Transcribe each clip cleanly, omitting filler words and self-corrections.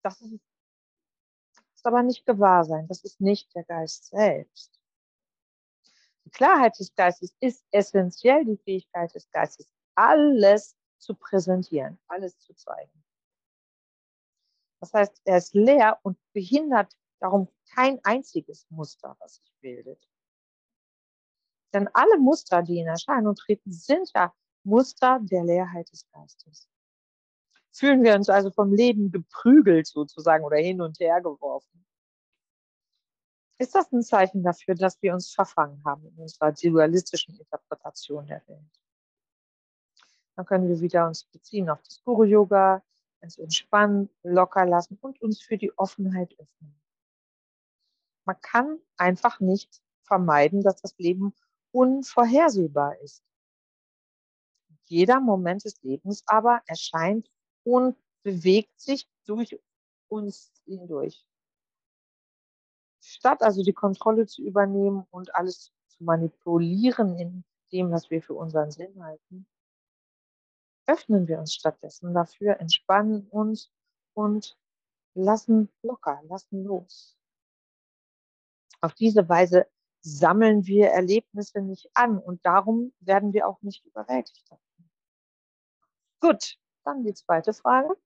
Das ist aber nicht Gewahrsein, das ist nicht der Geist selbst. Die Klarheit des Geistes ist essentiell die Fähigkeit des Geistes, alles zu präsentieren, alles zu zeigen. Das heißt, er ist leer und behindert darum kein einziges Muster, was sich bildet. Denn alle Muster, die in Erscheinung treten, sind ja Muster der Leerheit des Geistes. Fühlen wir uns also vom Leben geprügelt sozusagen oder hin und her geworfen? Ist das ein Zeichen dafür, dass wir uns verfangen haben in unserer dualistischen Interpretation der Welt? Dann können wir wieder uns beziehen auf das Guru-Yoga, uns entspannen, locker lassen und uns für die Offenheit öffnen. Man kann einfach nicht vermeiden, dass das Leben unvorhersehbar ist. Jeder Moment des Lebens aber erscheint und bewegt sich durch uns hindurch. Statt also die Kontrolle zu übernehmen und alles zu manipulieren in dem, was wir für unseren Sinn halten, öffnen wir uns stattdessen dafür, entspannen uns und lassen locker, lassen los. Auf diese Weise sammeln wir Erlebnisse nicht an und darum werden wir auch nicht überwältigt davon. Gut, dann die zweite Frage.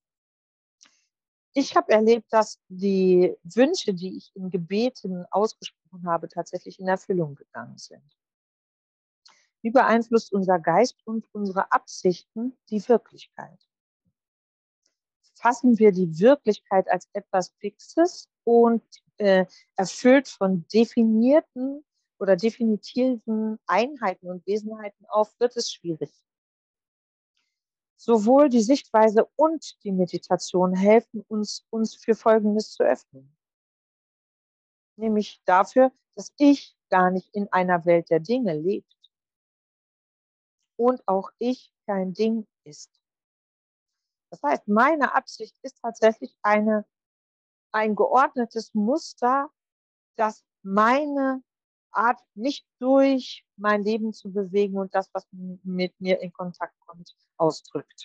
Ich habe erlebt, dass die Wünsche, die ich in Gebeten ausgesprochen habe, tatsächlich in Erfüllung gegangen sind. Wie beeinflusst unser Geist und unsere Absichten die Wirklichkeit? Fassen wir die Wirklichkeit als etwas Fixes und erfüllt von definierten oder definitiven Einheiten und Wesenheiten auf, wird es schwierig. Sowohl die Sichtweise und die Meditation helfen uns für Folgendes zu öffnen. Nämlich dafür, dass ich gar nicht in einer Welt der Dinge lebt und auch ich kein Ding ist. Das heißt, meine Absicht ist tatsächlich ein geordnetes Muster, das meine Art, nicht durch mein Leben zu bewegen und das, was mit mir in Kontakt kommt, ausdrückt.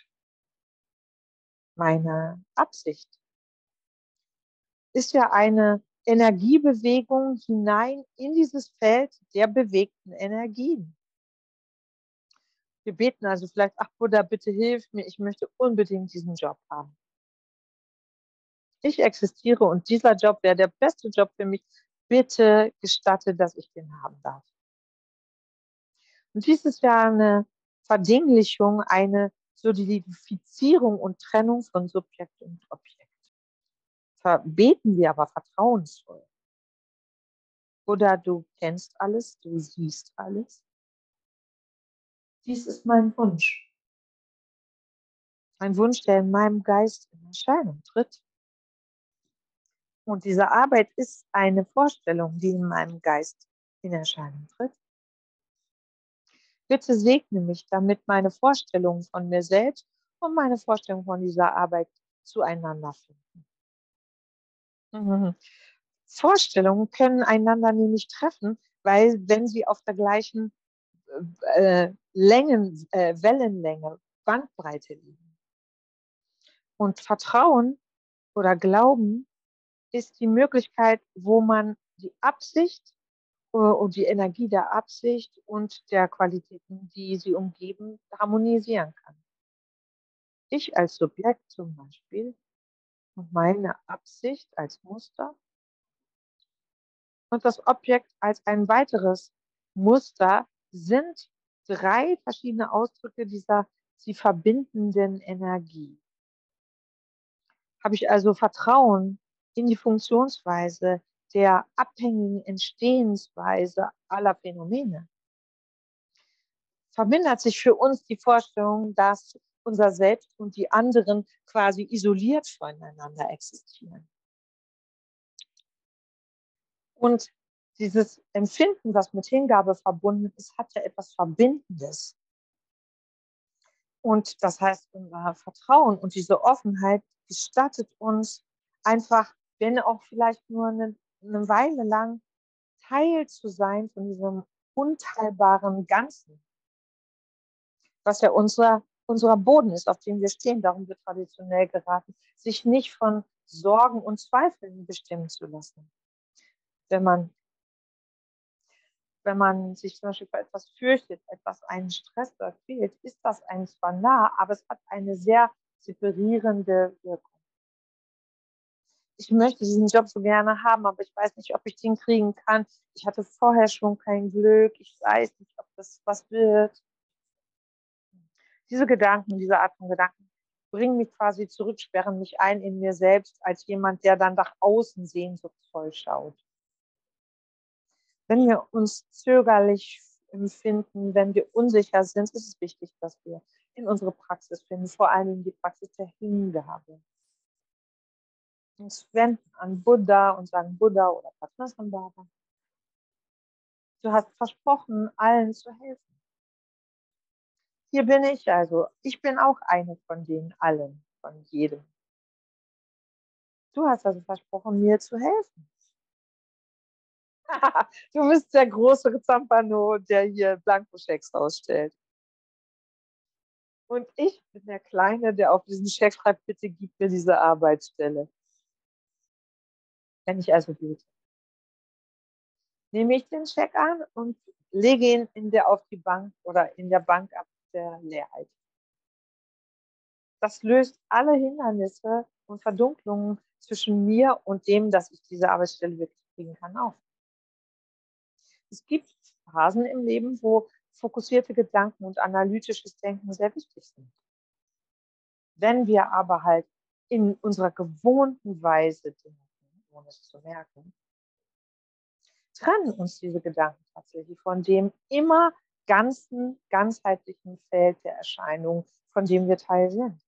Meine Absicht ist ja eine Energiebewegung hinein in dieses Feld der bewegten Energien. Wir beten also vielleicht, ach Buddha, bitte hilf mir, ich möchte unbedingt diesen Job haben. Ich existiere und dieser Job wäre der beste Job für mich. Bitte gestatte, dass ich den haben darf. Und dies ist ja eine Verdinglichung, eine Solidifizierung und Trennung von Subjekt und Objekt. Beten wir aber vertrauensvoll. Oder du kennst alles, du siehst alles. Dies ist mein Wunsch. Ein Wunsch, der in meinem Geist in Erscheinung tritt. Und diese Arbeit ist eine Vorstellung, die in meinem Geist in Erscheinung tritt. Bitte segne mich, damit meine Vorstellungen von mir selbst und meine Vorstellungen von dieser Arbeit zueinander finden. Vorstellungen können einander nämlich treffen, weil wenn sie auf der gleichen Wellenlänge, Bandbreite liegen. Und Vertrauen oder Glauben ist die Möglichkeit, wo man die Absicht und die Energie der Absicht und der Qualitäten, die sie umgeben, harmonisieren kann. Ich als Subjekt zum Beispiel und meine Absicht als Muster und das Objekt als ein weiteres Muster sind drei verschiedene Ausdrücke dieser sie verbindenden Energie. Habe ich also Vertrauen in die Funktionsweise der abhängigen Entstehensweise aller Phänomene, vermindert sich für uns die Vorstellung, dass unser Selbst und die anderen quasi isoliert voneinander existieren. Und dieses Empfinden, was mit Hingabe verbunden ist, hat ja etwas Verbindendes. Und das heißt, unser Vertrauen und diese Offenheit gestattet uns einfach, wenn auch vielleicht nur eine Weile lang, Teil zu sein von diesem unteilbaren Ganzen, was ja unser Boden ist, auf dem wir stehen. Darum wird traditionell geraten, sich nicht von Sorgen und Zweifeln bestimmen zu lassen. Wenn man sich zum Beispiel vor etwas fürchtet, etwas einen Stress oder quält, ist das einem zwar nah, aber es hat eine sehr separierende Wirkung. Ich möchte diesen Job so gerne haben, aber ich weiß nicht, ob ich den kriegen kann. Ich hatte vorher schon kein Glück. Ich weiß nicht, ob das was wird. Diese Gedanken, diese Art von Gedanken bringen mich quasi zurück, sperren mich ein in mir selbst als jemand, der dann nach außen sehnsuchtsvoll schaut. Wenn wir uns zögerlich empfinden, wenn wir unsicher sind, ist es wichtig, dass wir in unsere Praxis finden, vor allem die Praxis der Hingabe. Uns wenden an Buddha und sagen, Buddha oder Padmasambhava, du hast versprochen, allen zu helfen. Hier bin ich also. Ich bin auch eine von denen allen, von jedem. Du hast also versprochen, mir zu helfen. Du bist der große Zampano, der hier Blankoschecks ausstellt. Und ich bin der Kleine, der auf diesen Scheck schreibt, bitte gib mir diese Arbeitsstelle. Wenn ich also bete, nehme ich den Scheck an und lege ihn auf die Bank oder in der Bank ab der Leerheit. Das löst alle Hindernisse und Verdunklungen zwischen mir und dem, dass ich diese Arbeitsstelle wirklich kriegen kann, auf. Es gibt Phasen im Leben, wo fokussierte Gedanken und analytisches Denken sehr wichtig sind. Wenn wir aber halt in unserer gewohnten Weise denken, ohne es zu merken, trennen uns diese Gedanken tatsächlich von dem immer ganzheitlichen Feld der Erscheinung, von dem wir Teil sind.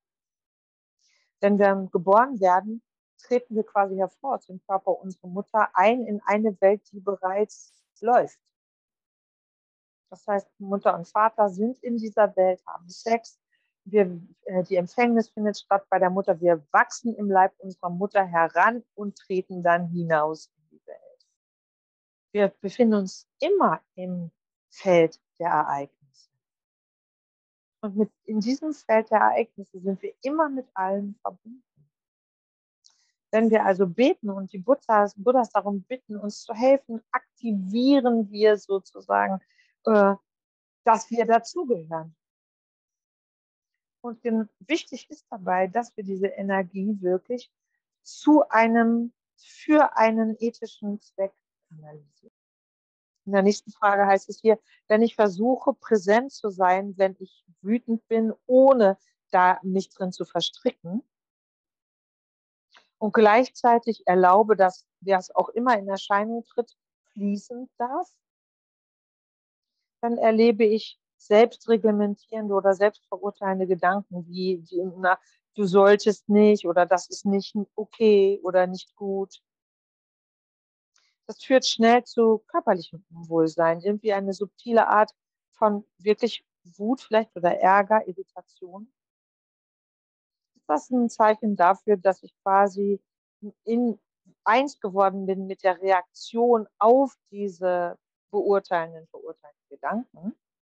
Wenn wir geboren werden, treten wir quasi hervor aus dem Körper unserer Mutter ein in eine Welt, die bereits läuft. Das heißt, Mutter und Vater sind in dieser Welt, haben Sex. Die Empfängnis findet statt bei der Mutter. Wir wachsen im Leib unserer Mutter heran und treten dann hinaus in die Welt. Wir befinden uns immer im Feld der Ereignisse. Und in diesem Feld der Ereignisse sind wir immer mit allem verbunden. Wenn wir also beten und die Buddhas darum bitten, uns zu helfen, aktivieren wir sozusagen, dass wir dazugehören. Und wichtig ist dabei, dass wir diese Energie wirklich für einen ethischen Zweck kanalisieren. In der nächsten Frage heißt es hier, wenn ich versuche, präsent zu sein, wenn ich wütend bin, ohne da mich drin zu verstricken und gleichzeitig erlaube, dass wer es auch immer in Erscheinung tritt, fließen darf, dann erlebe ich selbstreglementierende oder selbstverurteilende Gedanken, wie du solltest nicht oder das ist nicht okay oder nicht gut. Das führt schnell zu körperlichem Unwohlsein, irgendwie eine subtile Art von wirklich Wut vielleicht oder Ärger, Irritation. Ist das ein Zeichen dafür, dass ich quasi eins geworden bin mit der Reaktion auf diese verurteilenden Gedanken?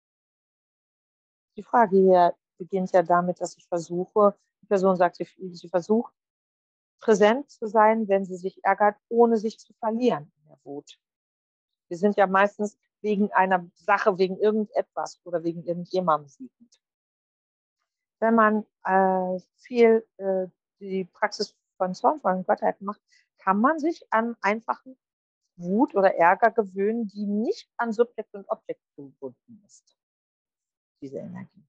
Die Frage hier beginnt ja damit, dass die Person sagt, sie versucht, präsent zu sein, wenn sie sich ärgert, ohne sich zu verlieren in der Wut. Wir sind ja meistens wegen einer Sache, wegen irgendetwas oder wegen irgendjemandem wütend. Wenn man viel die Praxis von Zornvollen Gottheit macht, kann man sich an einfachen Wut oder Ärger gewöhnen, die nicht an Subjekt und Objekt gebunden ist, diese Energie.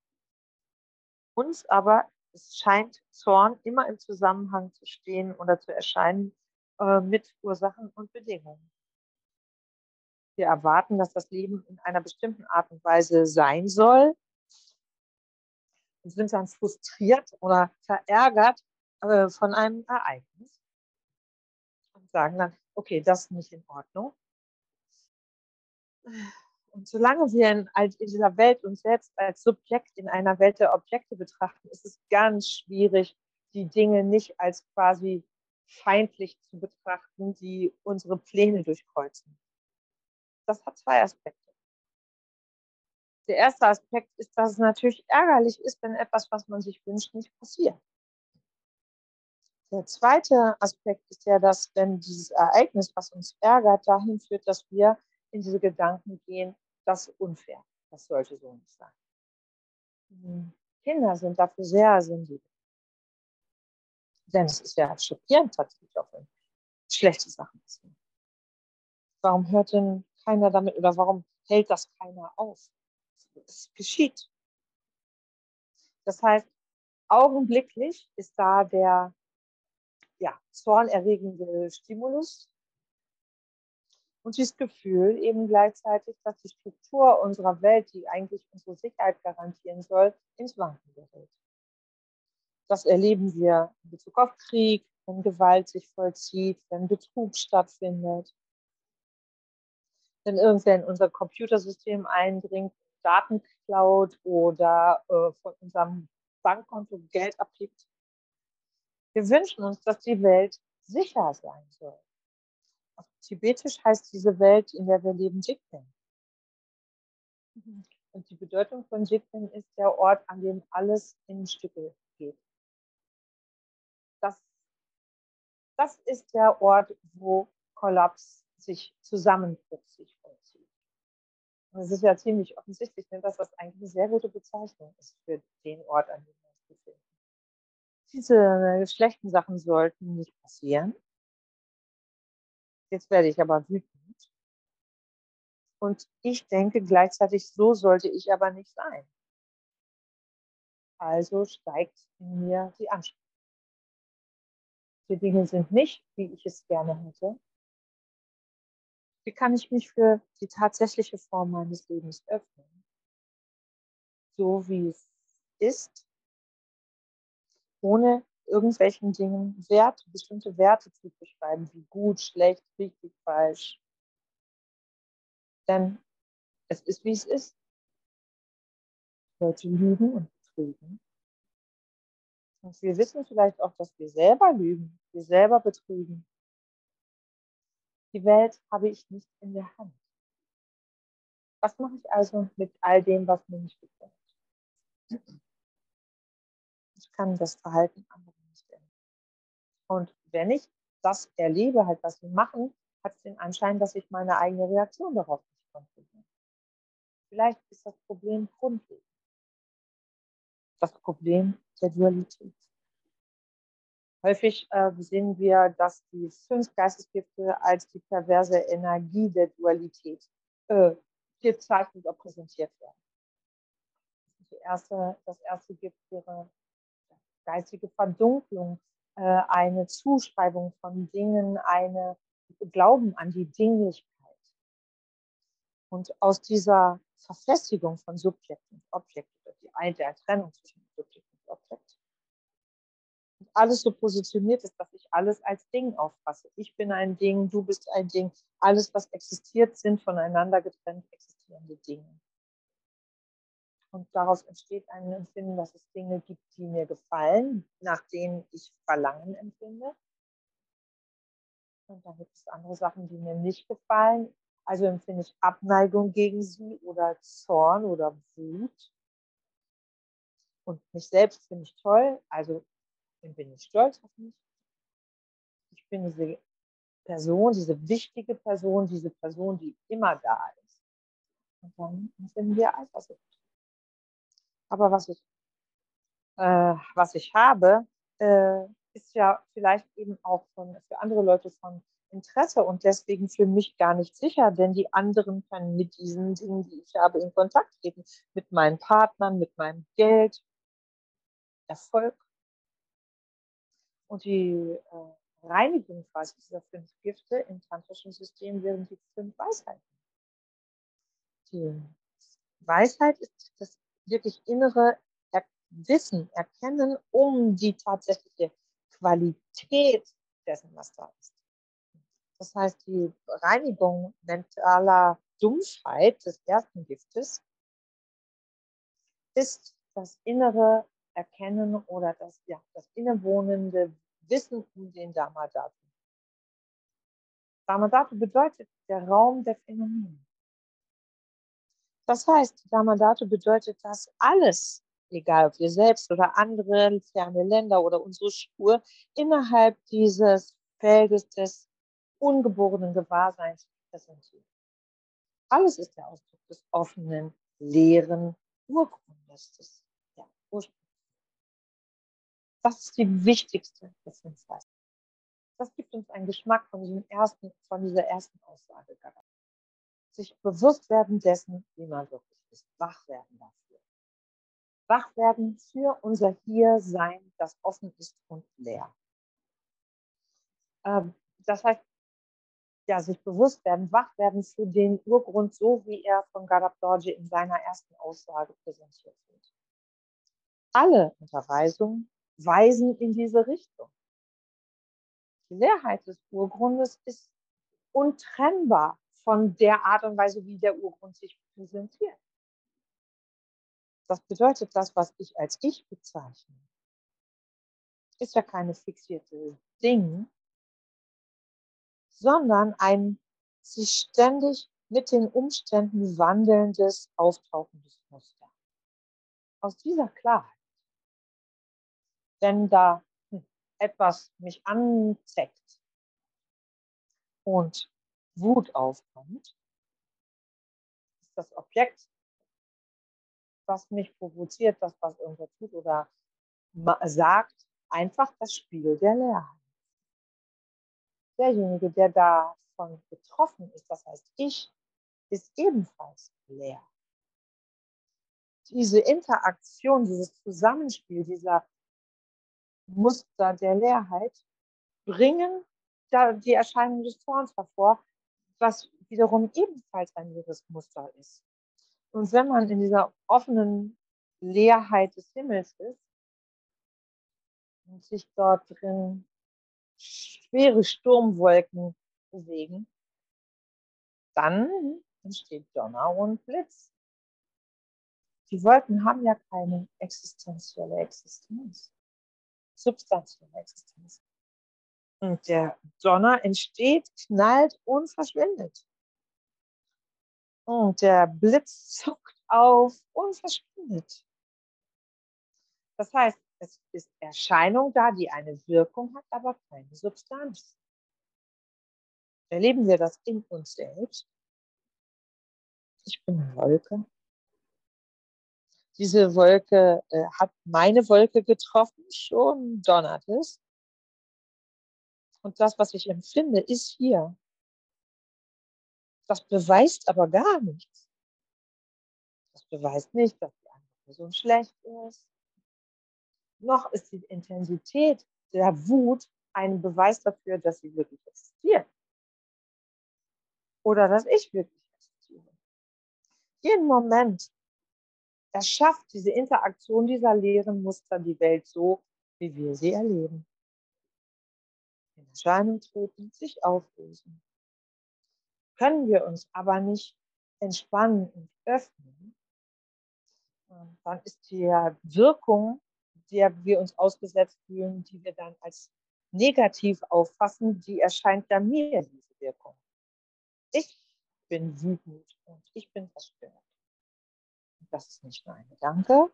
Uns aber, es scheint Zorn immer im Zusammenhang zu stehen oder zu erscheinen mit Ursachen und Bedingungen. Wir erwarten, dass das Leben in einer bestimmten Art und Weise sein soll und sind dann frustriert oder verärgert von einem Ereignis und sagen dann, okay, das ist nicht in Ordnung. Und solange wir in dieser Welt uns selbst als Subjekt in einer Welt der Objekte betrachten, ist es ganz schwierig, die Dinge nicht als quasi feindlich zu betrachten, die unsere Pläne durchkreuzen. Das hat zwei Aspekte. Der erste Aspekt ist, dass es natürlich ärgerlich ist, wenn etwas, was man sich wünscht, nicht passiert. Der zweite Aspekt ist ja, dass wenn dieses Ereignis, was uns ärgert, dahin führt, dass wir in diese Gedanken gehen, das ist unfair, das sollte so nicht sein. Kinder sind dafür sehr sensibel. Denn es ist ja schockierend tatsächlich, auch wenn schlechte Sachen passieren. Warum hört denn keiner damit oder warum hält das keiner auf? Es geschieht. Das heißt, augenblicklich ist da der zornerregende Stimulus und dieses Gefühl eben gleichzeitig, dass die Struktur unserer Welt, die eigentlich unsere Sicherheit garantieren soll, ins Wanken gerät. Das erleben wir in Bezug auf Krieg, wenn Gewalt sich vollzieht, wenn Betrug stattfindet, wenn irgendwer in unser Computersystem eindringt, Daten klaut oder von unserem Bankkonto Geld abhebt. Wir wünschen uns, dass die Welt sicher sein soll. Auf Tibetisch heißt diese Welt, in der wir leben, Jigten. Und die Bedeutung von Jigten ist der Ort, an dem alles in Stücke geht. Das ist der Ort, wo Kollaps sich Zusammenbruch sich vollzieht. Und es ist ja ziemlich offensichtlich, dass das eigentlich eine sehr gute Bezeichnung ist für den Ort, an dem wir uns befinden. Diese schlechten Sachen sollten nicht passieren. Jetzt werde ich aber wütend. Und ich denke gleichzeitig, so sollte ich aber nicht sein. Also steigt in mir die Anspannung. Die Dinge sind nicht, wie ich es gerne hätte. Wie kann ich mich für die tatsächliche Form meines Lebens öffnen? So wie es ist, ohne irgendwelchen Dingen bestimmte Werte zuzuschreiben, wie gut, schlecht, richtig, falsch. Denn es ist, wie es ist. Leute lügen und betrügen. Und wir wissen vielleicht auch, dass wir selber lügen, wir selber betrügen. Die Welt habe ich nicht in der Hand. Was mache ich also mit all dem, was mir nicht gefällt? Ich kann das Verhalten anderer nicht ändern. Und wenn ich das erlebe, halt, was sie machen, hat es den Anschein, dass ich meine eigene Reaktion darauf nicht kontrolliere. Vielleicht ist das Problem grundlegend. Das Problem der Dualität. Häufig sehen wir, dass die 5 Geistesgifte als die perverse Energie der Dualität gezeichnet oder präsentiert werden. Das erste Gift wäre geistige Verdunklung, eine Zuschreibung von Dingen, eine Glauben an die Dinglichkeit. Und aus dieser Verfestigung von Subjekt und Objekt, der Trennung zwischen Subjekt und Objekt, und alles so positioniert ist, dass ich alles als Ding auffasse. Ich bin ein Ding, du bist ein Ding. Alles, was existiert, sind voneinander getrennt existierende Dinge. Und daraus entsteht ein Empfinden, dass es Dinge gibt, die mir gefallen, nach denen ich Verlangen empfinde. Und dann gibt es andere Sachen, die mir nicht gefallen. Also empfinde ich Abneigung gegen sie oder Zorn oder Wut. Und mich selbst finde ich toll, also bin ich stolz auf mich. Ich bin diese Person, diese wichtige Person, diese Person, die immer da ist. Und dann empfinden wir Eifersucht. Aber was ich habe, ist ja vielleicht eben auch für andere Leute von Interesse und deswegen für mich gar nicht sicher, denn die anderen können mit diesen Dingen, die ich habe, in Kontakt treten. Mit meinen Partnern, mit meinem Geld, Erfolg. Und die Reinigung quasi dieser 5 Gifte im tantrischen System wären die 5 Weisheiten. Die Weisheit ist das wirklich innere Wissen, Erkennen um die tatsächliche Qualität dessen, was da ist. Das heißt, die Reinigung mentaler Dumpfheit des ersten Giftes ist das innere Erkennen oder das innewohnende Wissen um den Dharma-Dhatu. Dharma-Dhatu bedeutet der Raum der Phänomene. Das heißt, Dharma-Dhatu bedeutet, dass alles egal ob wir selbst oder andere, ferne Länder oder unsere Schuhe, innerhalb dieses Feldes des ungeborenen Gewahrseins präsentieren. Alles ist der Ausdruck des offenen, leeren Urgrundes, des Ursprungs. Das ist die wichtigste Wissensweise. Das gibt uns einen Geschmack von dieser ersten Aussage. Sich bewusst werden dessen, wie man wirklich ist. Wach werden dafür. Wach werden für unser Hier-Sein, das offen ist und leer. Das heißt, ja, sich bewusst werden, wach werden für den Urgrund, so wie er von Gadab Dorje in seiner ersten Aussage präsentiert wird. Alle Unterweisungen weisen in diese Richtung. Die Leerheit des Urgrundes ist untrennbar von der Art und Weise, wie der Urgrund sich präsentiert. Das bedeutet, das, was ich als Ich bezeichne, ist ja keine fixierte Ding, sondern ein sich ständig mit den Umständen wandelndes, auftauchendes Muster. Aus dieser Klarheit, wenn da etwas mich anzeckt und Wut aufkommt, ist das Objekt, was mich provoziert, das, was irgendwer tut oder sagt, einfach das Spiel der Leerheit. Derjenige, der davon betroffen ist, das heißt ich, ist ebenfalls leer. Diese Interaktion, dieses Zusammenspiel dieser Muster der Leerheit bringen die Erscheinung des Zorns hervor, was wiederum ebenfalls ein leeres Muster ist. Und wenn man in dieser offenen Leerheit des Himmels ist und sich dort drin schwere Sturmwolken bewegen, dann entsteht Donner und Blitz. Die Wolken haben ja keine existenzielle Existenz, substanzielle Existenz. Und der Donner entsteht, knallt und verschwindet. Und der Blitz zuckt auf und verschwindet. Das heißt, es ist Erscheinung da, die eine Wirkung hat, aber keine Substanz. Erleben wir das in uns selbst? Ich bin eine Wolke. Diese Wolke hat meine Wolke getroffen, schon donnert es. Und das, was ich empfinde, ist hier. Das beweist aber gar nichts. Das beweist nicht, dass die andere Person schlecht ist. Noch ist die Intensität der Wut ein Beweis dafür, dass sie wirklich existiert. Oder dass ich wirklich existiere. Jeden Moment erschafft diese Interaktion dieser leeren Muster die Welt so, wie wir sie erleben. In Erscheinung treten, sich auflösen. Können wir uns aber nicht entspannen und öffnen, dann ist die Wirkung, der wir uns ausgesetzt fühlen, die wir dann als negativ auffassen, die erscheint dann mir, diese Wirkung. Ich bin wütend und ich bin verstört. Und das ist nicht nur ein Gedanke,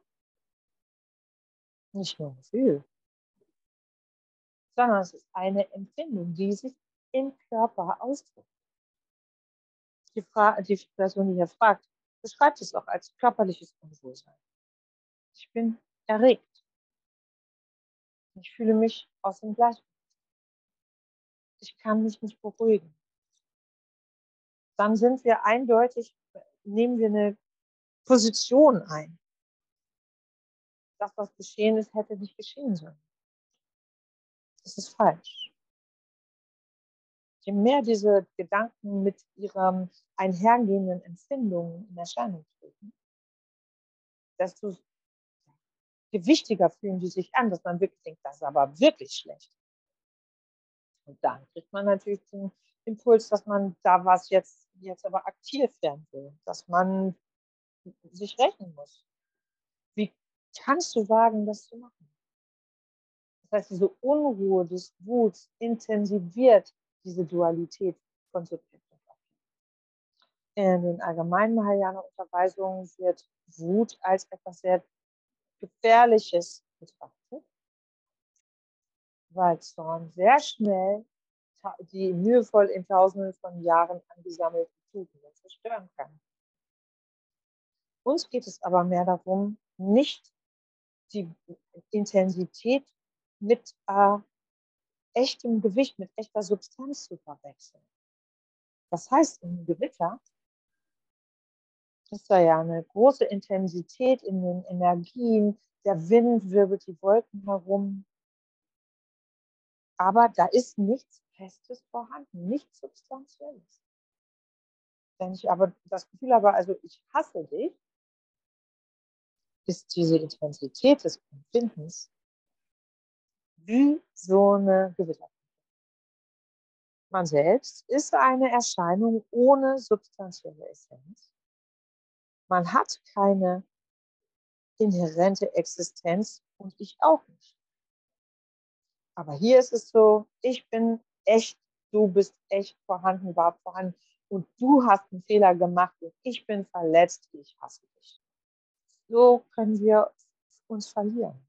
nicht nur ein Gefühl, sondern es ist eine Empfindung, die sich im Körper ausdrückt. Die Person, die hier fragt, beschreibt es auch als körperliches Unwohlsein. Ich bin erregt. Ich fühle mich aus dem Gleichgewicht. Ich kann mich nicht beruhigen. Dann sind wir eindeutig, nehmen wir eine Position ein. Das, was geschehen ist, hätte nicht geschehen sollen. Das ist falsch. Je mehr diese Gedanken mit ihren einhergehenden Empfindungen in Erscheinung treten, desto gewichtiger fühlen die sich an, dass man wirklich denkt, das ist aber wirklich schlecht. Und dann kriegt man natürlich den Impuls, dass man da was jetzt aber aktiv werden will, dass man sich rächen muss. Wie kannst du wagen, das zu machen? Das heißt, diese Unruhe des Wuts intensiviert diese Dualität von Subjekt und Objekt. In den allgemeinen Mahayana-Unterweisungen wird Wut als etwas sehr Gefährliches betrachtet, weil Zorn sehr schnell die mühevoll in Tausenden von Jahren angesammelte Tugenden zerstören kann. Uns geht es aber mehr darum, nicht die Intensität mit echtem Gewicht, mit echter Substanz zu verwechseln. Das heißt, im Gewitter ist da ja eine große Intensität in den Energien, der Wind wirbelt die Wolken herum, aber da ist nichts Festes vorhanden, nichts Substanzielles. Wenn ich aber das Gefühl habe, also ich hasse dich, ist diese Intensität des Empfindens wie so eine Gewitterwolke. Man selbst ist eine Erscheinung ohne substanzielle Essenz. Man hat keine inhärente Existenz und ich auch nicht. Aber hier ist es so, ich bin echt, du bist echt vorhanden, war vorhanden und du hast einen Fehler gemacht und ich bin verletzt, ich hasse dich. So können wir uns verlieren.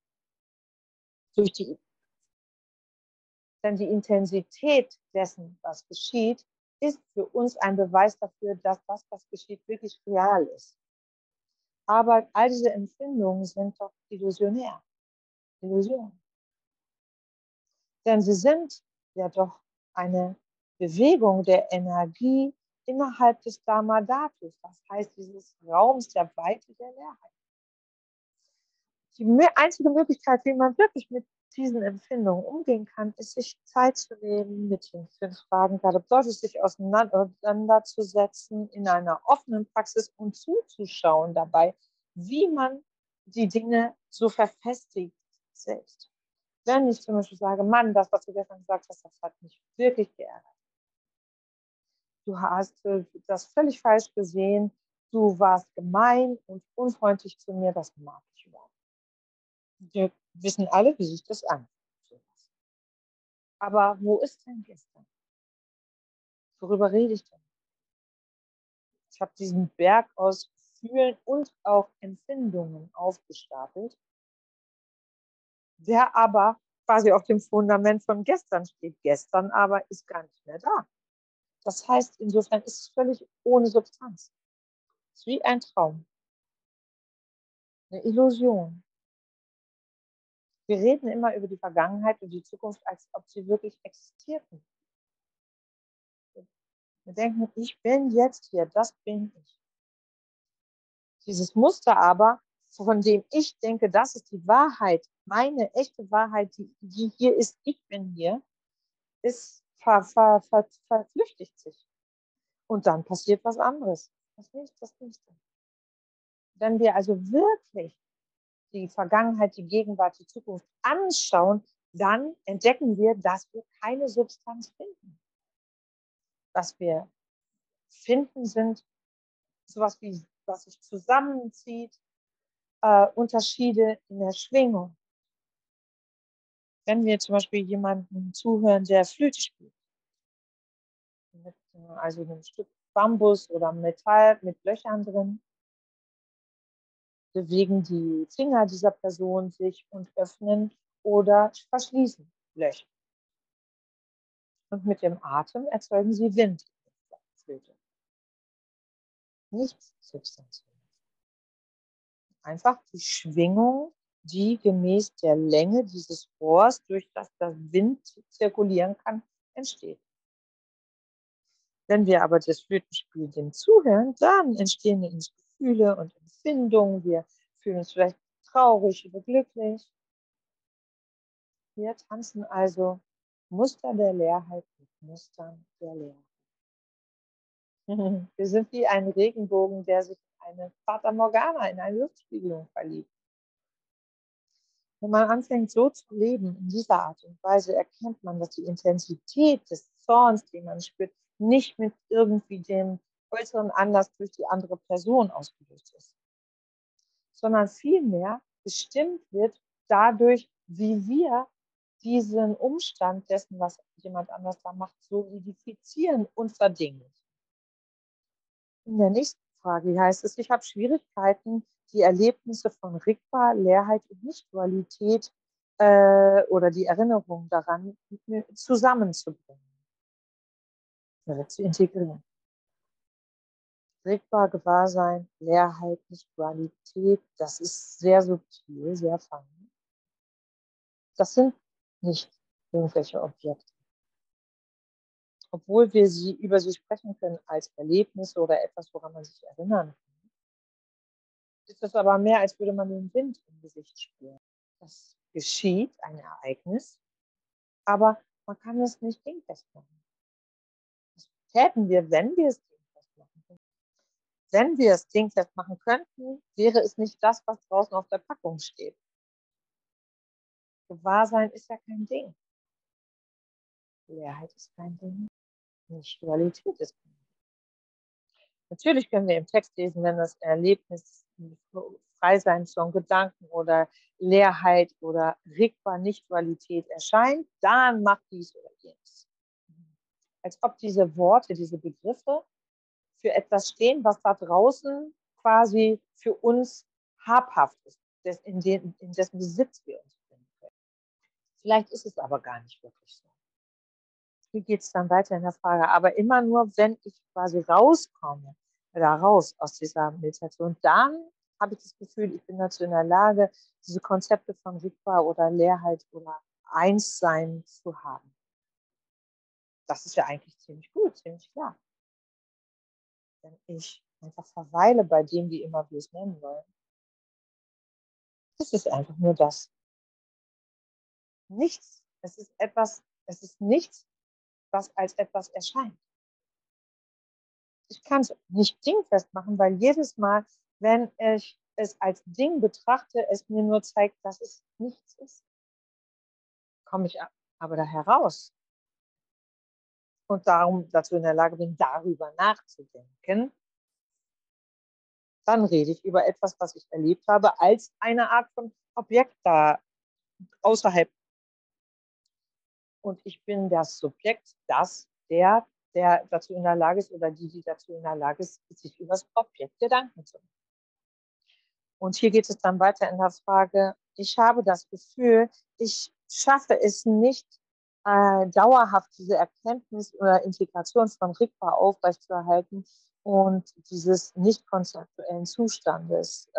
Denn die Intensität dessen, was geschieht, ist für uns ein Beweis dafür, dass das, was geschieht, wirklich real ist. Aber all diese Empfindungen sind doch illusionär. Illusion. Denn sie sind ja doch eine Bewegung der Energie innerhalb des Dharma Dhatus, das heißt dieses Raums der Weite der Leerheit. Die einzige Möglichkeit, wie man wirklich mit diesen Empfindungen umgehen kann, ist, sich Zeit zu nehmen, mit den 5 Fragen gerade bedeutet, sich auseinanderzusetzen in einer offenen Praxis und zuzuschauen dabei, wie man die Dinge so verfestigt selbst. Wenn ich zum Beispiel sage, Mann, das, was du gestern gesagt hast, das hat mich wirklich geärgert. Du hast das völlig falsch gesehen, du warst gemein und unfreundlich zu mir, das mag ich überhaupt. Wir wissen alle, wie sich das anfühlt. Aber wo ist denn gestern? Worüber rede ich denn? Ich habe diesen Berg aus Gefühlen und auch Empfindungen aufgestapelt, der aber quasi auf dem Fundament von gestern steht. Gestern aber ist gar nicht mehr da. Das heißt, insofern ist es völlig ohne Substanz. Es ist wie ein Traum, eine Illusion. Wir reden immer über die Vergangenheit und die Zukunft, als ob sie wirklich existierten. Wir denken, ich bin jetzt hier, das bin ich. Dieses Muster aber, von dem ich denke, das ist die Wahrheit, meine echte Wahrheit, die hier ist, ich bin hier, ist verflüchtigt sich. Und dann passiert was anderes. Das Nächste. Wenn wir also wirklich die Vergangenheit, die Gegenwart, die Zukunft anschauen, dann entdecken wir, dass wir keine Substanz finden. Was wir finden, sind sowas wie, was sich zusammenzieht, Unterschiede in der Schwingung. Wenn wir zum Beispiel jemanden zuhören, der Flöte spielt, mit, also einem Stück Bambus oder Metall mit Löchern drin, bewegen die Finger dieser Person sich und öffnen oder verschließen Löcher. Und mit dem Atem erzeugen sie Wind in der Flöte. Nichts substanzielles. Einfach die Schwingung, die gemäß der Länge dieses Rohrs, durch das der Wind zirkulieren kann, entsteht. Wenn wir aber das Flötenspiel dem zuhören, dann entstehen in uns Gefühle und Empfindungen. Wir fühlen uns vielleicht traurig oder glücklich. Wir tanzen also Muster der Leerheit mit Mustern der Leerheit. Wir sind wie ein Regenbogen, der sich in eine Fata Morgana, in eine Luftspiegelung verliebt. Wenn man anfängt, so zu leben, in dieser Art und Weise, erkennt man, dass die Intensität des Zorns, den man spürt, nicht mit irgendwie dem äußeren Anlass durch die andere Person ausgelöst ist, sondern vielmehr bestimmt wird dadurch, wie wir diesen Umstand dessen, was jemand anders da macht, solidifizieren und verdingen. In der nächsten Frage heißt es, ich habe Schwierigkeiten, die Erlebnisse von Rigpa, Leerheit und Nicht-Dualität oder die Erinnerung daran zusammenzubringen oder zu integrieren. Rigpa, Gewahrsein, Leerheit, Nicht-Dualität, das ist sehr subtil, sehr fein. Das sind nicht irgendwelche Objekte. Obwohl wir über sie sprechen können als Erlebnisse oder etwas, woran man sich erinnern kann, ist das aber mehr, als würde man den Wind im Gesicht spüren. Das geschieht, ein Ereignis, aber man kann es nicht dingfest machen. Das täten wir, wenn wir es dingfest machen könnten. Wenn wir es dingfest machen könnten, wäre es nicht das, was draußen auf der Packung steht. Gewahrsein ist ja kein Ding. Leerheit ist kein Ding. Nicht-Dualität ist kein Ding. Natürlich können wir im Text lesen, wenn das Erlebnis Freisein von Gedanken oder Leerheit oder Rigpa, Nicht-Dualität erscheint, dann macht dies oder jenes. Als ob diese Worte, diese Begriffe für etwas stehen, was da draußen quasi für uns habhaft ist, in dessen Besitz wir uns bringen können. Vielleicht ist es aber gar nicht wirklich so. Wie geht es dann weiter in der Frage? Aber immer nur, wenn ich quasi rauskomme, oder raus aus dieser Meditation, dann habe ich das Gefühl, ich bin dazu in der Lage, diese Konzepte von Rigpa oder Leerheit oder Einssein zu haben. Das ist ja eigentlich ziemlich gut, ziemlich klar. Wenn ich einfach verweile bei dem, wie immer wir es nennen wollen, ist es einfach nur das. Nichts. Es ist nichts, was als etwas erscheint. Ich kann es nicht dingfest machen, weil jedes Mal, wenn ich es als Ding betrachte, es mir nur zeigt, dass es nichts ist. Komme ich aber da heraus und dazu in der Lage bin, darüber nachzudenken, dann rede ich über etwas, was ich erlebt habe, als eine Art von Objekt da außerhalb. Und ich bin das Subjekt, der dazu in der Lage ist oder die dazu in der Lage ist, sich über das Objekt Gedanken zu machen. Und hier geht es dann weiter in der Frage, ich habe das Gefühl, ich schaffe es nicht, dauerhaft diese Erkenntnis oder Integration von Rigpa aufrechtzuerhalten und dieses nicht konzeptuellen Zustandes.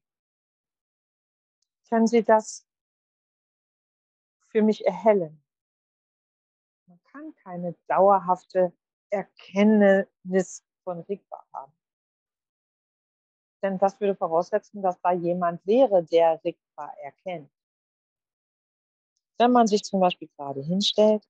Können Sie das für mich erhellen? Man kann keine dauerhafte Erkenntnis von Rigpa haben. Denn das würde voraussetzen, dass da jemand wäre, der Rigpa erkennt. Wenn man sich zum Beispiel gerade hinstellt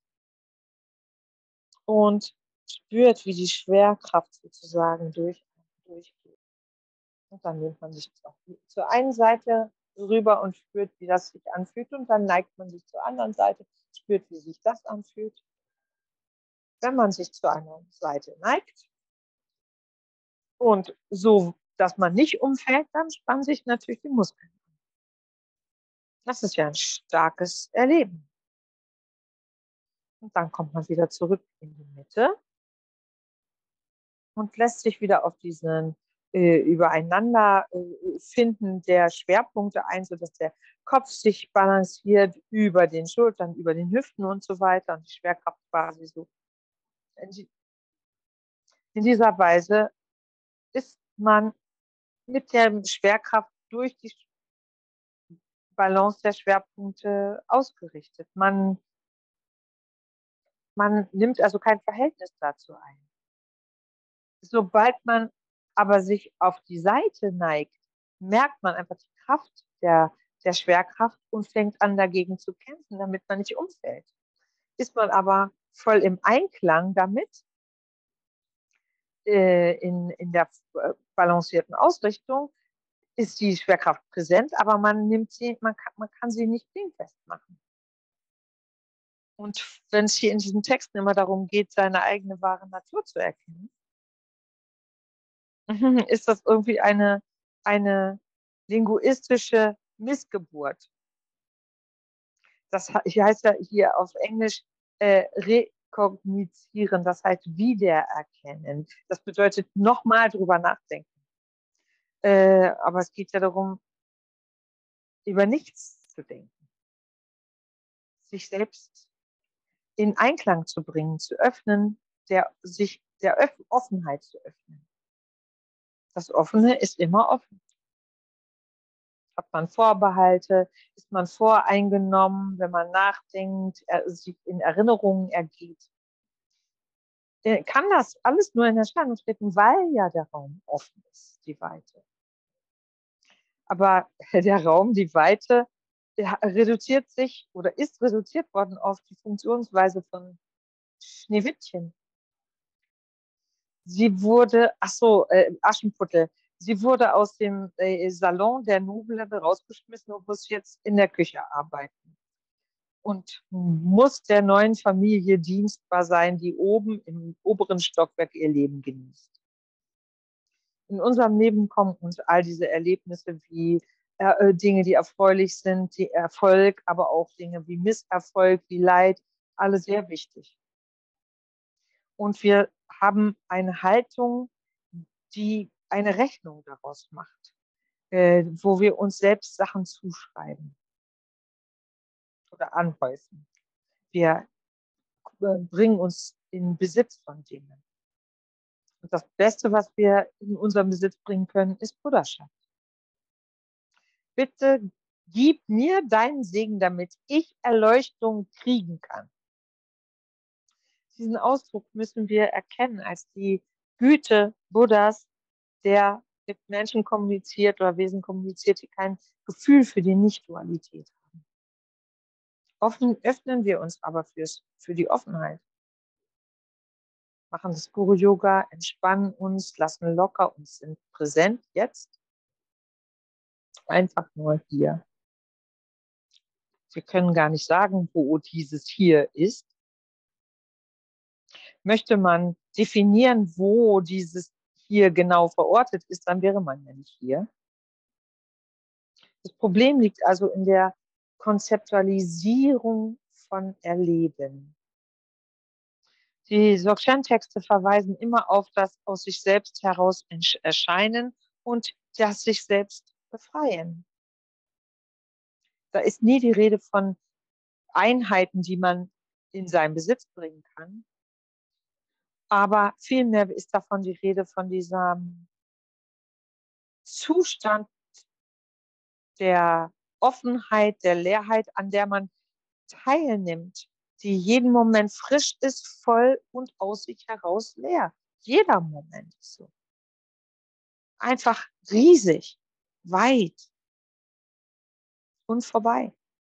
und spürt, wie die Schwerkraft sozusagen durchgeht. Und dann nimmt man sich zur einen Seite rüber und spürt, wie das sich anfühlt. Und dann neigt man sich zur anderen Seite, spürt, wie sich das anfühlt. Wenn man sich zur anderen Seite neigt und so, dass man nicht umfällt, dann spannen sich natürlich die Muskeln an. Das ist ja ein starkes Erleben. Und dann kommt man wieder zurück in die Mitte und lässt sich wieder auf diesen Übereinanderfinden der Schwerpunkte ein, sodass der Kopf sich balanciert über den Schultern, über den Hüften und so weiter und die Schwerkraft quasi so. In dieser Weise ist man mit der Schwerkraft durch die Balance der Schwerpunkte ausgerichtet. Man nimmt also kein Verhältnis dazu ein. Sobald man aber sich auf die Seite neigt, merkt man einfach die Kraft der Schwerkraft und fängt an, dagegen zu kämpfen, damit man nicht umfällt. Ist man aber voll im Einklang damit, in der balancierten Ausrichtung, ist die Schwerkraft präsent, aber man kann sie nicht dingfest machen. Und wenn es hier in diesen Texten immer darum geht, seine eigene wahre Natur zu erkennen, ist das irgendwie eine linguistische Missgeburt. Das heißt ja hier auf Englisch rekognizieren, das heißt wiedererkennen. Das bedeutet nochmal drüber nachdenken. Aber es geht ja darum, über nichts zu denken, sich selbst in Einklang zu bringen, zu öffnen, sich der Offenheit zu öffnen. Das Offene ist immer offen. Hat man Vorbehalte, ist man voreingenommen, wenn man nachdenkt, sich in Erinnerungen ergeht, kann das alles nur in Erscheinung treten, weil ja der Raum offen ist, die Weite. Aber der Raum, die Weite, der reduziert sich oder ist reduziert worden auf die Funktionsweise von Schneewittchen. Sie wurde, Aschenputtel, sie wurde aus dem Salon der Noble rausgeschmissen und muss jetzt in der Küche arbeiten. Und muss der neuen Familie dienstbar sein, die oben im oberen Stockwerk ihr Leben genießt. In unserem Leben kommen uns all diese Erlebnisse wie Dinge, die erfreulich sind, die Erfolg, aber auch Dinge wie Misserfolg, wie Leid, alle sehr wichtig. Und wir haben eine Haltung, die eine Rechnung daraus macht, wo wir uns selbst Sachen zuschreiben oder anhäufen. Wir bringen uns in Besitz von Dingen. Und das Beste, was wir in unseren Besitz bringen können, ist Bruderschaft. Bitte gib mir deinen Segen, damit ich Erleuchtung kriegen kann. Diesen Ausdruck müssen wir erkennen als die Güte Buddhas, der mit Menschen kommuniziert oder Wesen kommuniziert, die kein Gefühl für die Nicht-Dualität haben. Öffnen wir uns aber für die Offenheit. Machen das Guru-Yoga, entspannen uns, lassen locker und sind präsent jetzt. Einfach nur hier. Wir können gar nicht sagen, wo dieses hier ist. Möchte man definieren, wo dieses hier genau verortet ist, dann wäre man ja nicht hier. Das Problem liegt also in der Konzeptualisierung von Erleben. Die Dzogchen-Texte verweisen immer auf das aus sich selbst heraus erscheinen und das sich selbst befreien. Da ist nie die Rede von Einheiten, die man in seinen Besitz bringen kann. Aber vielmehr ist davon die Rede von diesem Zustand der Offenheit, der Leerheit, an der man teilnimmt, die jeden Moment frisch ist, voll und aus sich heraus leer. Jeder Moment ist so. Einfach riesig, weit und vorbei.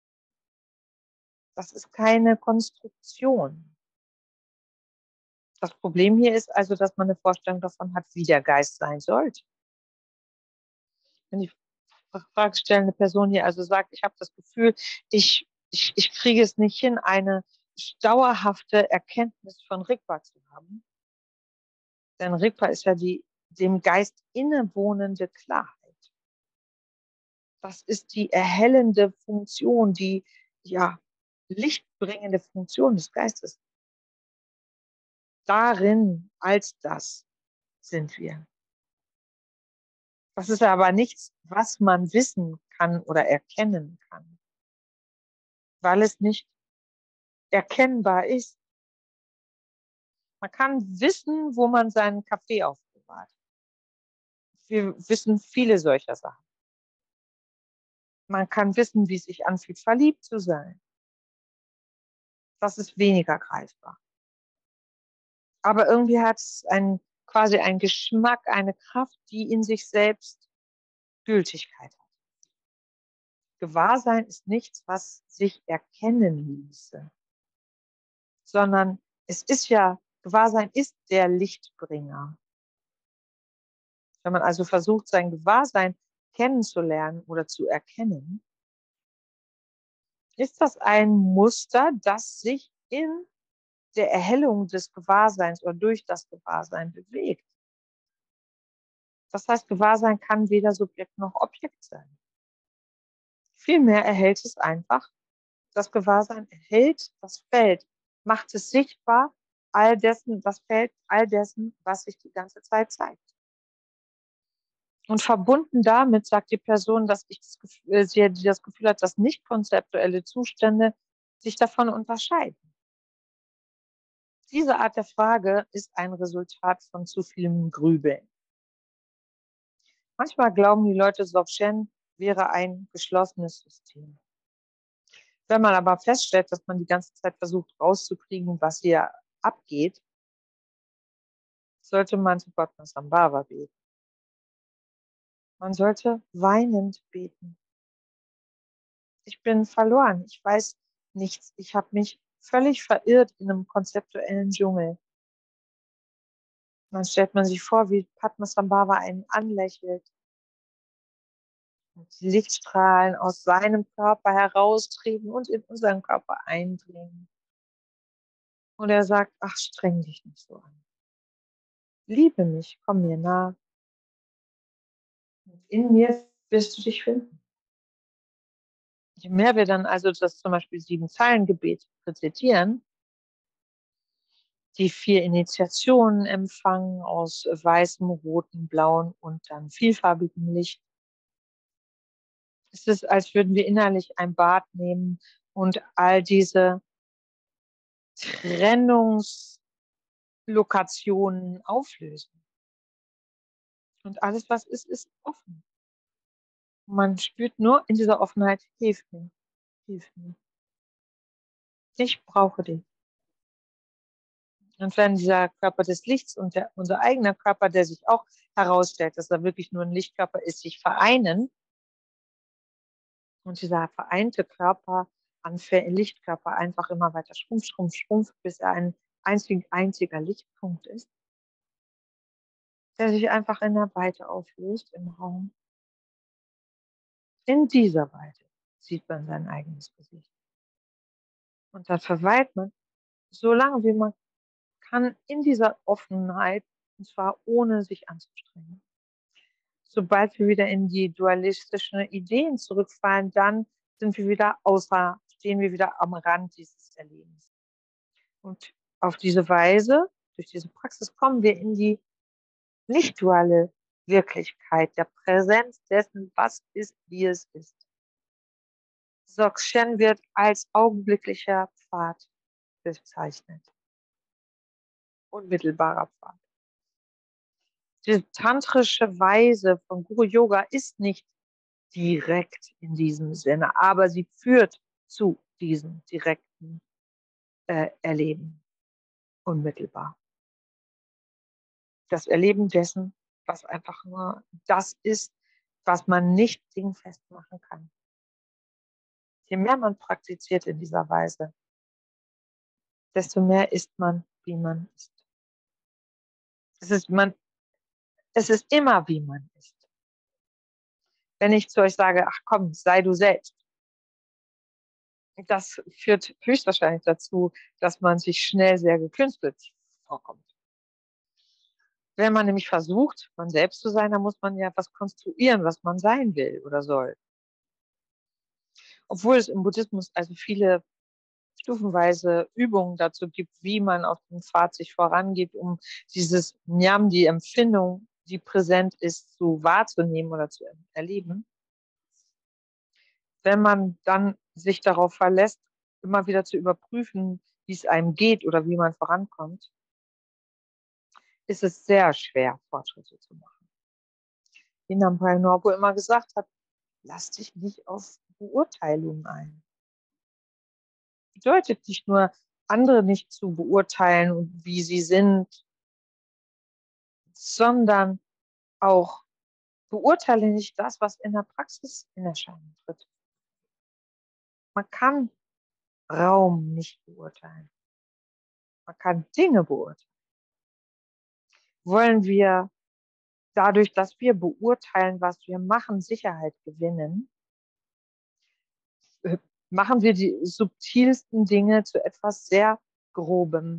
Das ist keine Konstruktion. Das Problem hier ist also, dass man eine Vorstellung davon hat, wie der Geist sein sollte. Wenn die fragestellende Person hier also sagt, ich habe das Gefühl, ich kriege es nicht hin, eine dauerhafte Erkenntnis von Rigpa zu haben. Denn Rigpa ist ja die dem Geist innewohnende Klarheit. Das ist die erhellende Funktion, die ja lichtbringende Funktion des Geistes. Darin, als das sind wir. Das ist aber nichts, was man wissen kann oder erkennen kann, weil es nicht erkennbar ist. Man kann wissen, wo man seinen Kaffee aufbewahrt. Wir wissen viele solcher Sachen. Man kann wissen, wie es sich anfühlt, verliebt zu sein. Das ist weniger greifbar. Aber irgendwie hat es quasi einen Geschmack, eine Kraft, die in sich selbst Gültigkeit hat. Gewahrsein ist nichts, was sich erkennen ließe, sondern es ist ja, Gewahrsein ist der Lichtbringer. Wenn man also versucht, sein Gewahrsein kennenzulernen oder zu erkennen, ist das ein Muster, das sich in der Erhellung des Gewahrseins oder durch das Gewahrsein bewegt. Das heißt, Gewahrsein kann weder Subjekt noch Objekt sein. Vielmehr erhält es einfach, das Gewahrsein erhält das Feld, macht es sichtbar, all dessen, das Feld, all dessen, was sich die ganze Zeit zeigt. Und verbunden damit sagt die Person, dass sie das Gefühl hat, dass nicht konzeptuelle Zustände sich davon unterscheiden. Diese Art der Frage ist ein Resultat von zu vielem Grübeln. Manchmal glauben die Leute, Dzogchen wäre ein geschlossenes System. Wenn man aber feststellt, dass man die ganze Zeit versucht rauszukriegen, was hier abgeht, sollte man zu Padmasambhava beten. Man sollte weinend beten. Ich bin verloren, ich weiß nichts, ich habe mich völlig verirrt in einem konzeptuellen Dschungel. Dann stellt man sich vor, wie Padmasambhava einen anlächelt und die Lichtstrahlen aus seinem Körper heraustreten und in unseren Körper eindringen. Und er sagt, ach, streng dich nicht so an. Liebe mich, komm mir nah. Und in mir wirst du dich finden. Je mehr wir dann also das zum Beispiel 7-Zeilen-Gebet rezitieren, die 4 Initiationen empfangen aus weißem, rotem, blauen und dann vielfarbigem Licht. Es ist, als würden wir innerlich ein Bad nehmen und all diese Trennungslokationen auflösen. Und alles, was ist, ist offen. Man spürt nur in dieser Offenheit, hilf mir, hilf mir. Ich brauche dich. Und wenn dieser Körper des Lichts und unser eigener Körper, der sich auch herausstellt, dass er wirklich nur ein Lichtkörper ist, sich vereinen und dieser vereinte Körper, Lichtkörper einfach immer weiter schrumpft, bis er ein einziger Lichtpunkt ist, der sich einfach in der Weite auflöst im Raum. In dieser Weite sieht man sein eigenes Gesicht. Und dann verweilt man so lange, wie man kann, in dieser Offenheit, und zwar ohne sich anzustrengen. Sobald wir wieder in die dualistischen Ideen zurückfallen, dann stehen wir wieder am Rand dieses Erlebens. Und auf diese Weise, durch diese Praxis, kommen wir in die nicht-duale Wirklichkeit, der Präsenz dessen, was ist, wie es ist. Dzogchen wird als augenblicklicher Pfad bezeichnet. Unmittelbarer Pfad. Die tantrische Weise von Guru Yoga ist nicht direkt in diesem Sinne, aber sie führt zu diesem direkten Erleben unmittelbar. Das Erleben dessen, was einfach nur das ist, was man nicht dingfest machen kann. Je mehr man praktiziert in dieser Weise, desto mehr ist man, wie man ist. Es ist immer, wie man ist. Wenn ich zu euch sage, ach komm, sei du selbst, das führt höchstwahrscheinlich dazu, dass man sich schnell sehr gekünstelt vorkommt. Wenn man nämlich versucht, man selbst zu sein, dann muss man ja was konstruieren, was man sein will oder soll. Obwohl es im Buddhismus also viele stufenweise Übungen dazu gibt, wie man auf dem Pfad sich vorangeht, um dieses Nyam, die Empfindung, die präsent ist, zu wahrzunehmen oder zu erleben. Wenn man dann sich darauf verlässt, immer wieder zu überprüfen, wie es einem geht oder wie man vorankommt, ist es sehr schwer, Fortschritte zu machen. Wie Nampai Norpo immer gesagt hat, lass dich nicht auf Beurteilungen ein. Bedeutet nicht nur, andere nicht zu beurteilen und wie sie sind, sondern auch beurteile nicht das, was in der Praxis in Erscheinung tritt. Man kann Raum nicht beurteilen. Man kann Dinge beurteilen. Wollen wir dadurch, dass wir beurteilen, was wir machen, Sicherheit gewinnen, machen wir die subtilsten Dinge zu etwas sehr Grobem.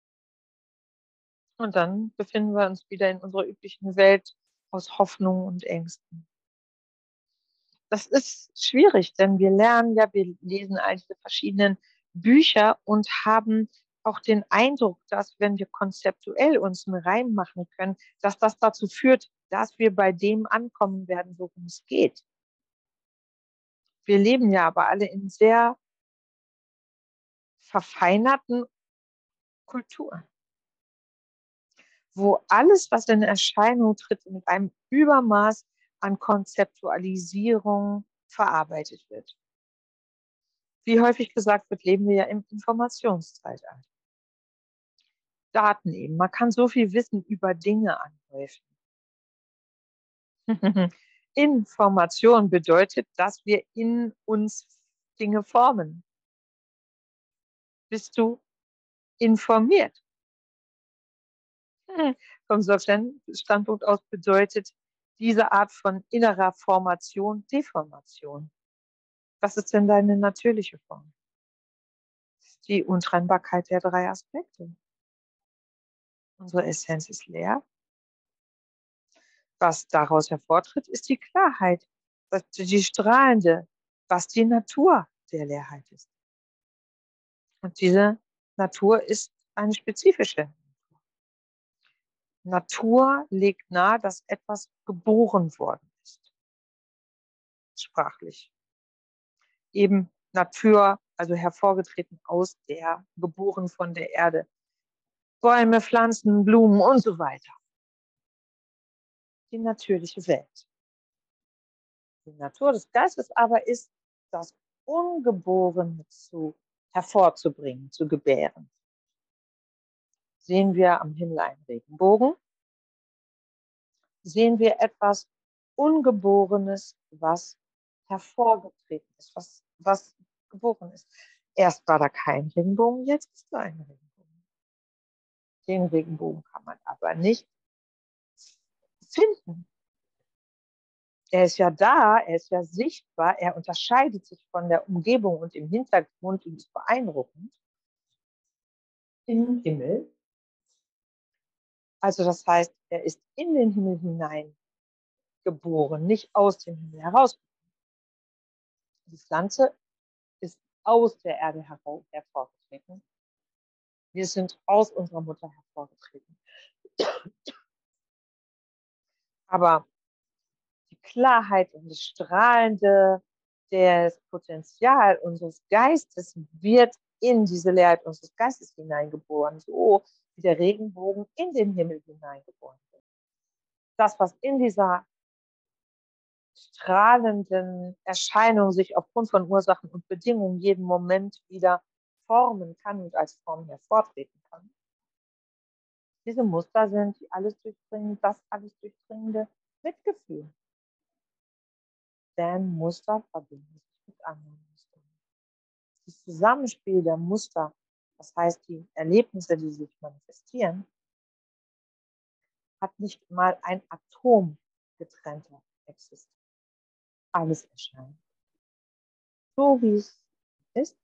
Und dann befinden wir uns wieder in unserer üblichen Welt aus Hoffnung und Ängsten. Das ist schwierig, denn wir lernen ja, wir lesen all diese verschiedenen Bücher und haben auch den Eindruck, dass wenn wir konzeptuell uns einen Reim machen können, dass das dazu führt, dass wir bei dem ankommen werden, worum es geht. Wir leben ja aber alle in sehr verfeinerten Kulturen, wo alles, was in Erscheinung tritt, mit einem Übermaß an Konzeptualisierung verarbeitet wird. Wie häufig gesagt wird, leben wir ja im Informationszeitalter. Daten eben. Man kann so viel Wissen über Dinge anhäufen. Information bedeutet, dass wir in uns Dinge formen. Bist du informiert? Vom Standpunkt aus bedeutet diese Art von innerer Formation Deformation. Was ist denn deine natürliche Form? Die Untrennbarkeit der drei Aspekte. Unsere Essenz ist leer. Was daraus hervortritt, ist die Klarheit, die strahlende, was die Natur der Leerheit ist. Und diese Natur ist eine spezifische. Natur legt nahe, dass etwas geboren worden ist. Sprachlich. Eben Natur, also hervorgetreten aus der, geboren von der Erde. Bäume, Pflanzen, Blumen und so weiter. Die natürliche Welt. Die Natur des Geistes aber ist, das Ungeborene hervorzubringen, zu gebären. Sehen wir am Himmel einen Regenbogen, sehen wir etwas Ungeborenes, was hervorgetreten ist, was geboren ist. Erst war da kein Regenbogen, jetzt ist da ein Regenbogen. Den Regenbogen kann man aber nicht finden. Er ist ja da, er ist ja sichtbar, er unterscheidet sich von der Umgebung und im Hintergrund und ist beeindruckend. Im Himmel. Also das heißt, er ist in den Himmel hinein geboren, nicht aus dem Himmel heraus. Die Pflanze ist aus der Erde hervorgetreten. Wir sind aus unserer Mutter hervorgetreten. Aber die Klarheit und das Strahlende, das Potenzial unseres Geistes wird in diese Leerheit unseres Geistes hineingeboren, so wie der Regenbogen in den Himmel hineingeboren wird. Das, was in dieser strahlenden Erscheinung sich aufgrund von Ursachen und Bedingungen jeden Moment wieder formen kann und als Form hervortreten kann. Diese Muster sind die alles durchdringende, das alles durchdringende Mitgefühl. Denn Muster verbinden sich mit anderen Mustern. Das Zusammenspiel der Muster, das heißt die Erlebnisse, die sich manifestieren, hat nicht mal ein Atom getrennter Existenz. Alles erscheint so, wie es ist,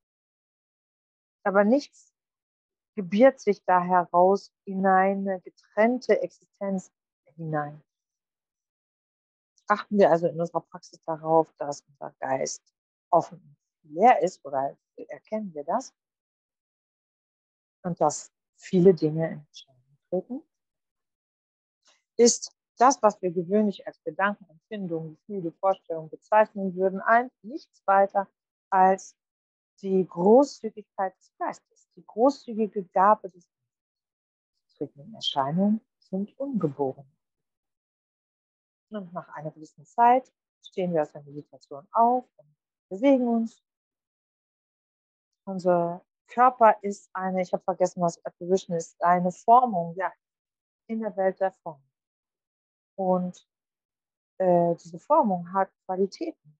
aber nichts gebiert sich da heraus in eine getrennte Existenz hinein. Achten wir also in unserer Praxis darauf, dass unser Geist offen und leer ist, oder erkennen wir das, und dass viele Dinge in Erscheinung treten, ist das, was wir gewöhnlich als Gedanken, Empfindungen, Gefühle, Vorstellungen bezeichnen würden, nichts weiter als die Großzügigkeit des Geistes, die großzügige Gabe des Geistes. Treten in Erscheinung, sind ungeboren. Und nach einer gewissen Zeit stehen wir aus der Meditation auf und bewegen uns. Unser Körper ist ich habe vergessen, was Apparition ist, eine Formung, ja, in der Welt der Form. Und diese Formung hat Qualitäten,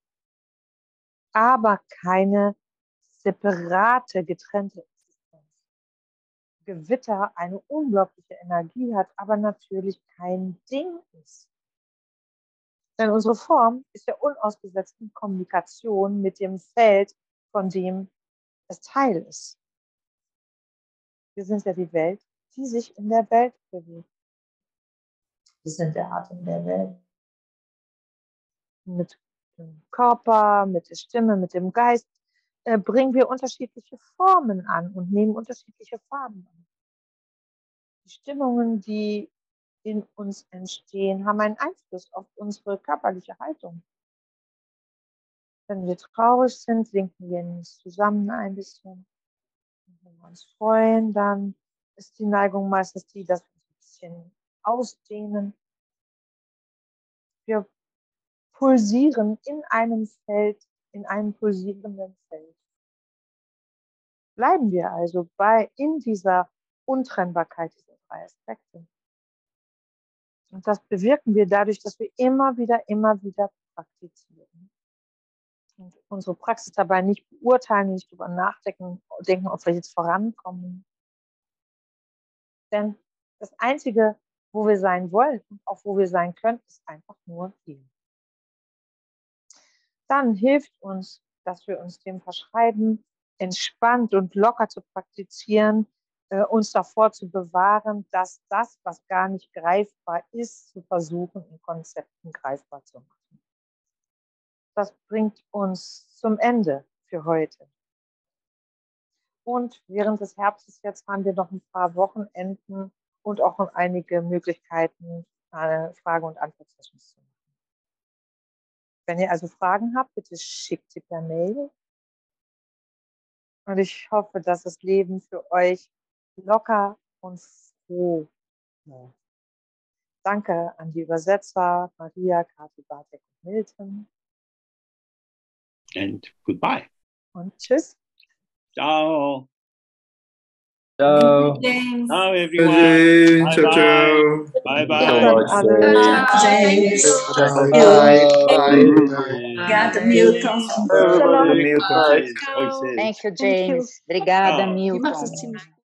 aber keine separate, getrennte Existenz. Gewitter eine unglaubliche Energie hat, aber natürlich kein Ding ist. Denn unsere Form ist ja unausgesetzt in Kommunikation mit dem Feld, von dem es Teil ist. Wir sind ja die Welt, die sich in der Welt bewegt. Wir sind der Atem der Welt. Mit dem Körper, mit der Stimme, mit dem Geist bringen wir unterschiedliche Formen an und nehmen unterschiedliche Farben an. Die Stimmungen, die in uns entstehen, haben einen Einfluss auf unsere körperliche Haltung. Wenn wir traurig sind, sinken wir in uns zusammen ein bisschen. Und wenn wir uns freuen, dann ist die Neigung meistens die, dass wir uns ein bisschen ausdehnen. Wir pulsieren in einem Feld, in einem pulsierenden Feld. Bleiben wir also in dieser Untrennbarkeit dieser drei Aspekte. Und das bewirken wir dadurch, dass wir immer wieder praktizieren. Und unsere Praxis dabei nicht beurteilen, nicht darüber nachdenken, ob wir jetzt vorankommen. Denn das Einzige, wo wir sein wollen und auch wo wir sein können, ist einfach nur hier. Dann hilft uns, dass wir uns dem verschreiben, entspannt und locker zu praktizieren, uns davor zu bewahren, dass das, was gar nicht greifbar ist, zu versuchen, in Konzepten greifbar zu machen. Das bringt uns zum Ende für heute. Und während des Herbstes jetzt haben wir noch ein paar Wochenenden und auch noch einige Möglichkeiten, Frage- und Antwort-Sessions zu machen. Wenn ihr also Fragen habt, bitte schickt sie per Mail. Und ich hoffe, dass das Leben für euch locker und froh wird. Danke an die Übersetzer Maria, Kathi, Bartek und Milton. And goodbye. Und tschüss. Ciao. Ciao. James. Ciao, everyone. Ciao, ciao. Bye Bis bye. dann alle. James. Ciao. Bye. Obrigada, Milton. Everybody, Milton. Oi, sis. Thank you, James. Obrigada, Tchau. Milton.